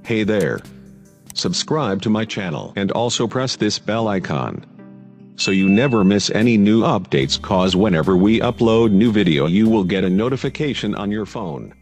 Hey there. Subscribe to my channel and also press this bell icon, so you never miss any new updates, cause whenever we upload new video you will get a notification on your phone.